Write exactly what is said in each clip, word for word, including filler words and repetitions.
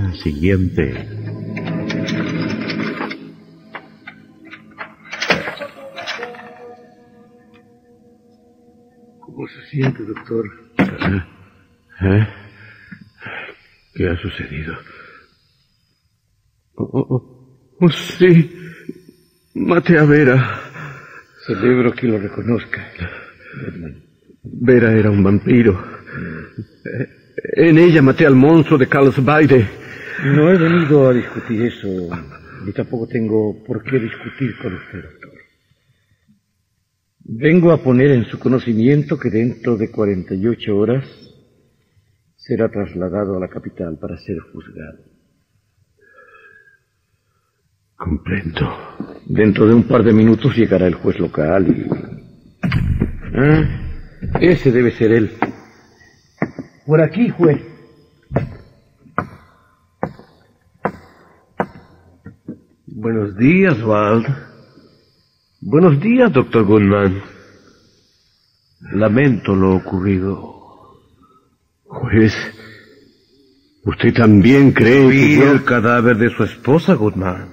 mañana siguiente. ¿Cómo se siente, doctor? ¿Eh? ¿Qué ha sucedido? Oh, oh, oh, oh, sí. Maté a Vera. Celebro que lo reconozca. Vera era un vampiro. En ella maté al monstruo de Carlsbade. No he venido a discutir eso, ni tampoco tengo por qué discutir con usted, doctor. Vengo a poner en su conocimiento que dentro de cuarenta y ocho horas será trasladado a la capital para ser juzgado. Comprendo. Dentro de un par de minutos llegará el juez local y... Ah, ese debe ser él. Por aquí, juez. Buenos días, Wald. Buenos días, doctor Goodman. Lamento lo ocurrido. Juez, ¿usted también cree Vi que... el cadáver de su esposa, Goodman.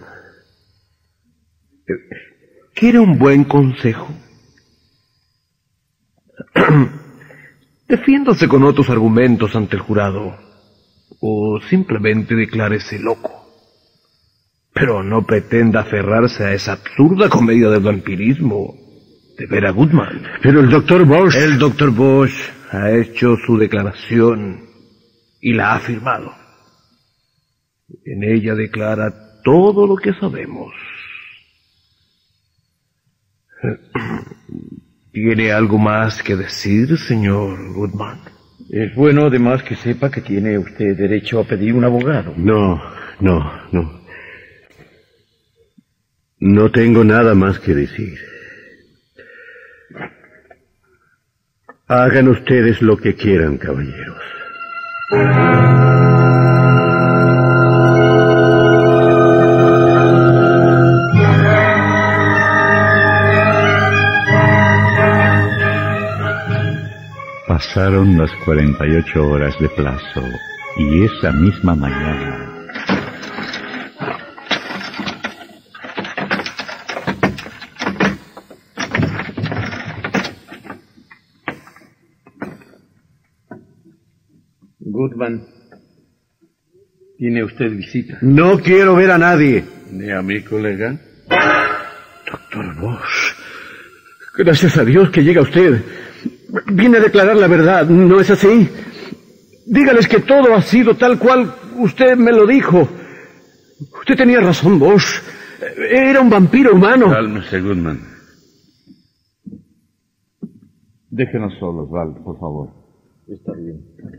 ¿Quiere un buen consejo? Defiéndase con otros argumentos ante el jurado, o simplemente declárese loco. Pero no pretenda aferrarse a esa absurda comedia del vampirismo de Vera Goodman. Pero el doctor Bosch... El doctor Bosch ha hecho su declaración y la ha firmado. En ella declara todo lo que sabemos. ¿Tiene algo más que decir, señor Goodman? Es bueno además que sepa que tiene usted derecho a pedir un abogado. No, no, no. No tengo nada más que decir. Hagan ustedes lo que quieran, caballeros. Pasaron las cuarenta y ocho horas de plazo y esa misma mañana... Goodman, ¿tiene usted visita? No quiero ver a nadie. ¿Ni a mi colega? Doctor Bosch, gracias a Dios que llega usted. Viene a declarar la verdad, ¿no es así? Dígales que todo ha sido tal cual usted me lo dijo. Usted tenía razón, Bosch. Era un vampiro humano. Cálmese, Goodman. Déjenos solos, Val, por favor. Está bien.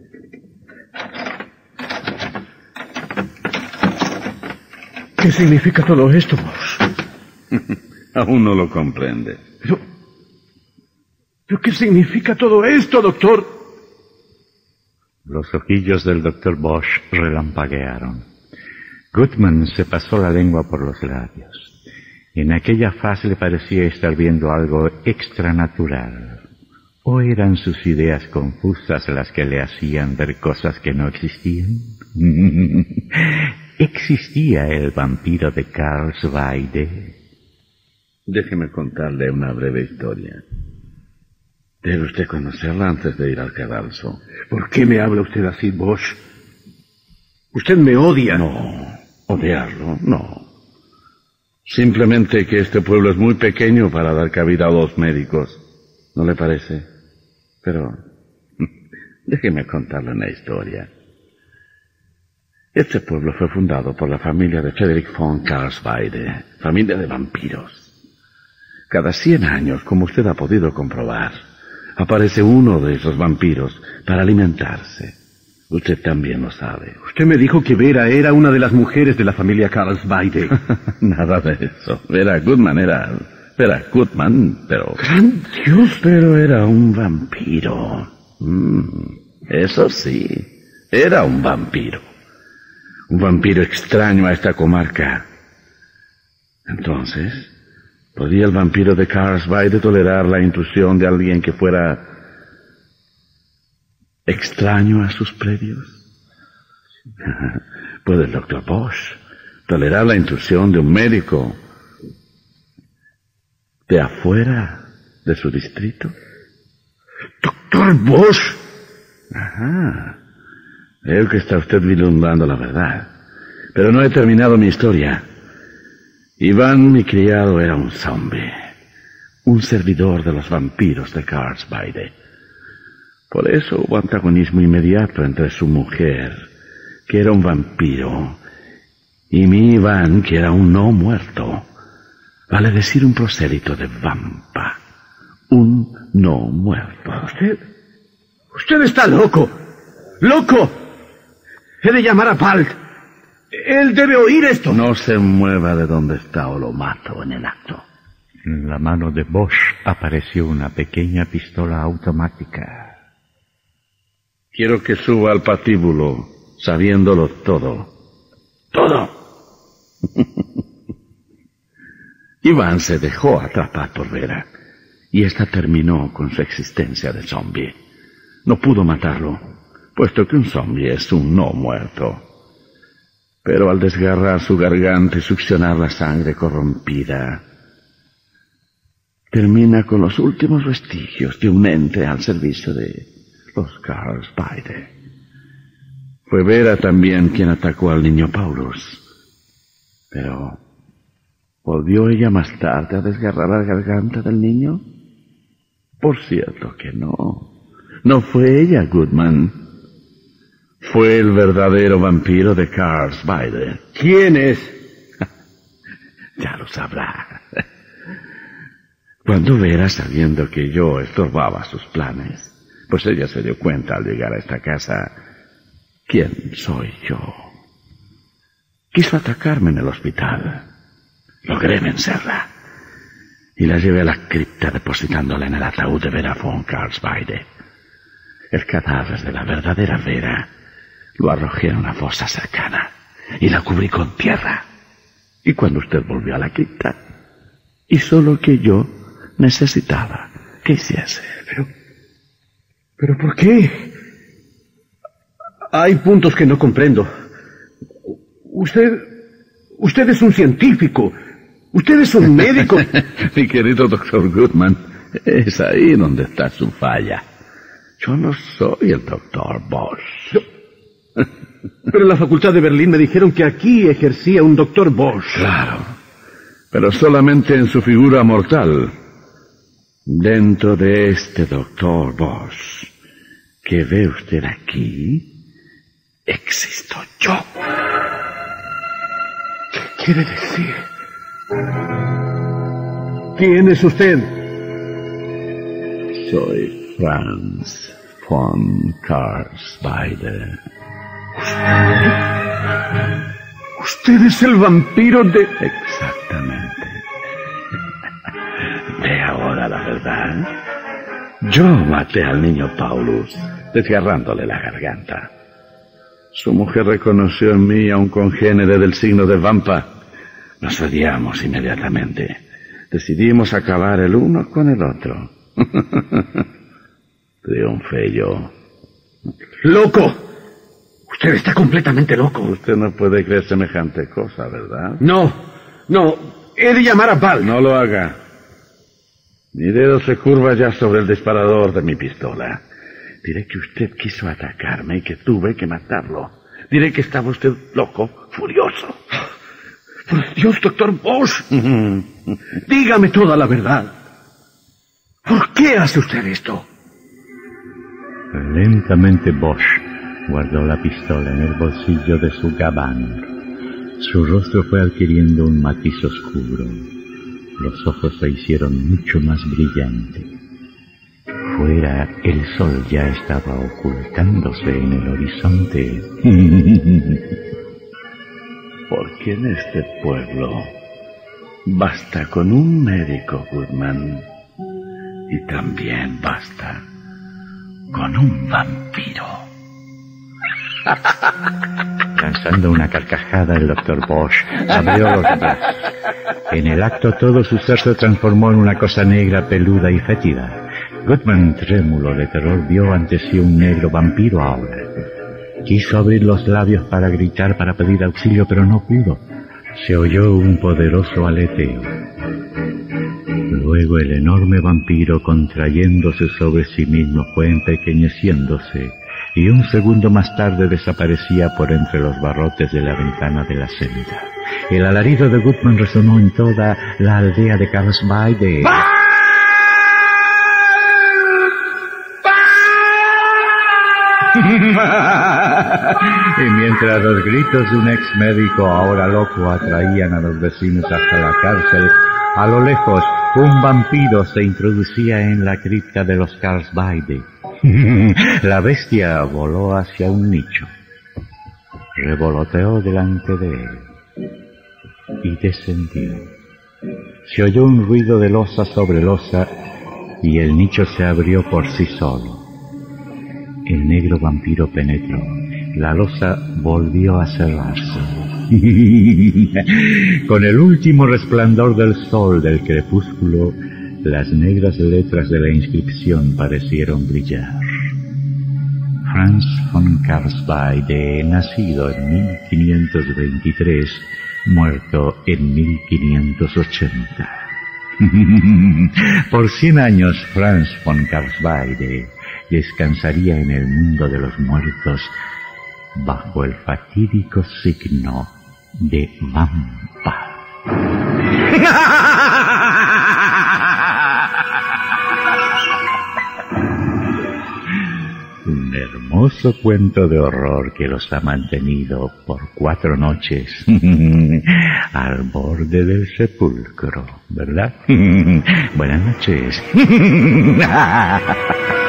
¿Qué significa todo esto, Bosch? Aún no lo comprende. Pero... ¿Pero qué significa todo esto, doctor? Los ojillos del doctor Bosch relampaguearon. Goodman se pasó la lengua por los labios. En aquella faz le parecía estar viendo algo extranatural. ¿O eran sus ideas confusas las que le hacían ver cosas que no existían? ¿Existía el vampiro de Carlsbade? Déjeme contarle una breve historia. Debe usted conocerla antes de ir al cadalso. ¿Por qué me habla usted así, Bosch? Usted me odia. No, odiarlo, no. Simplemente que este pueblo es muy pequeño para dar cabida a dos médicos. ¿No le parece? Pero déjeme contarle una historia. Este pueblo fue fundado por la familia de Frederick von Carlsbade, familia de vampiros. Cada cien años, como usted ha podido comprobar, aparece uno de esos vampiros para alimentarse. Usted también lo sabe. Usted me dijo que Vera era una de las mujeres de la familia Carlsbade. Nada de eso. Vera Goodman era... Vera Goodman, pero... ¡Gran Dios! Pero era un vampiro. Mm, eso sí, era un vampiro. Un vampiro extraño a esta comarca. Entonces, ¿podía el vampiro de Carlsbade tolerar la intrusión de alguien que fuera extraño a sus predios? ¿Puede el doctor Bosch tolerar la intrusión de un médico de afuera de su distrito? ¿Doctor Bosch? Ajá. Veo que está usted vislumbrando la verdad. Pero no he terminado mi historia. Iván, mi criado, era un zombie. Un servidor de los vampiros de Carlsbade. Por eso hubo antagonismo inmediato entre su mujer, que era un vampiro, y mi Iván, que era un no muerto. Vale decir un prosélito de Vampa. Un no muerto. Usted... Usted está loco. ¡Loco! He de llamar a Palt. Él debe oír esto. No se mueva de donde está o lo mato en el acto. En la mano de Bosch apareció una pequeña pistola automática. Quiero que suba al patíbulo, sabiéndolo todo. ¡Todo! Iván se dejó atrapar por Vera, y esta terminó con su existencia de zombie. No pudo matarlo, puesto que un zombie es un no muerto. Pero al desgarrar su garganta y succionar la sangre corrompida, termina con los últimos vestigios de un ente al servicio de los Carlsbade. Fue Vera también quien atacó al niño Paulus. Pero, ¿volvió ella más tarde a desgarrar la garganta del niño? Por cierto que no. No fue ella, Goodman. Fue el verdadero vampiro de Carlsbade. ¿Quién es? Ya lo sabrá. Cuando Vera, sabiendo que yo estorbaba sus planes, pues ella se dio cuenta al llegar a esta casa, ¿quién soy yo? Quiso atacarme en el hospital. Logré vencerla. Y la llevé a la cripta depositándola en el ataúd de Vera von Carlsbade. El cadáver de la verdadera Vera lo arrojé en una fosa cercana y la cubrí con tierra. Y cuando usted volvió a la cripta, hizo lo que yo necesitaba que hiciese. Pero... ¿Pero por qué? Hay puntos que no comprendo. Usted... Usted es un científico. Usted es un médico. Mi querido doctor Goodman, es ahí donde está su falla. Yo no soy el doctor Bosch. No. Pero en la facultad de Berlín me dijeron que aquí ejercía un doctor Bosch. Claro, pero solamente en su figura mortal. Dentro de este doctor Bosch que ve usted aquí, existo yo. ¿Qué quiere decir? ¿Quién es usted? Soy Franz von Carlsbade. ¿Usted es el vampiro de...? Exactamente. Ve ahora la verdad. Yo maté al niño Paulus, desgarrándole la garganta. Su mujer reconoció en mí a un congénere del signo de Vampa. Nos odiamos inmediatamente. Decidimos acabar el uno con el otro. Triunfé yo. ¡Loco! Usted está completamente loco. Usted no puede creer semejante cosa, ¿verdad? No, no. He de llamar a Val. No lo haga. Mi dedo se curva ya sobre el disparador de mi pistola. Diré que usted quiso atacarme y que tuve que matarlo. Diré que estaba usted loco, furioso. Por Dios, doctor Bosch. Dígame toda la verdad. ¿Por qué hace usted esto? Lentamente Bosch guardó la pistola en el bolsillo de su gabán. Su rostro fue adquiriendo un matiz oscuro. Los ojos se hicieron mucho más brillantes. Fuera, el sol ya estaba ocultándose en el horizonte. Porque en este pueblo basta con un médico, Goodman. Y también basta con un vampiro. Lanzando una carcajada, el doctor Bosch abrió los brazos. En el acto todo su ser se transformó en una cosa negra, peluda y fétida. Goodman, trémulo de terror, vio ante sí un negro vampiro ahora. Quiso abrir los labios para gritar, para pedir auxilio, pero no pudo. Se oyó un poderoso aleteo. Luego el enorme vampiro, contrayéndose sobre sí mismo, fue empequeñeciéndose, y un segundo más tarde desaparecía por entre los barrotes de la ventana de la celda. El alarido de Goodman resonó en toda la aldea de Carlsbade. Y mientras los gritos de un ex médico ahora loco atraían a los vecinos hasta la cárcel, a lo lejos un vampiro se introducía en la cripta de los Carlsbade. La bestia voló hacia un nicho, revoloteó delante de él y descendió. Se oyó un ruido de losa sobre losa y el nicho se abrió por sí solo. El negro vampiro penetró. La losa volvió a cerrarse. Con el último resplandor del sol del crepúsculo, las negras letras de la inscripción parecieron brillar. Franz von Carlsbade, nacido en mil quinientos veintitrés, muerto en mil quinientos ochenta. Por cien años Franz von Carlsbade descansaría en el mundo de los muertos bajo el fatídico signo de Vampa. Un hermoso cuento de horror que los ha mantenido por cuatro noches al borde del sepulcro, ¿verdad? Buenas noches.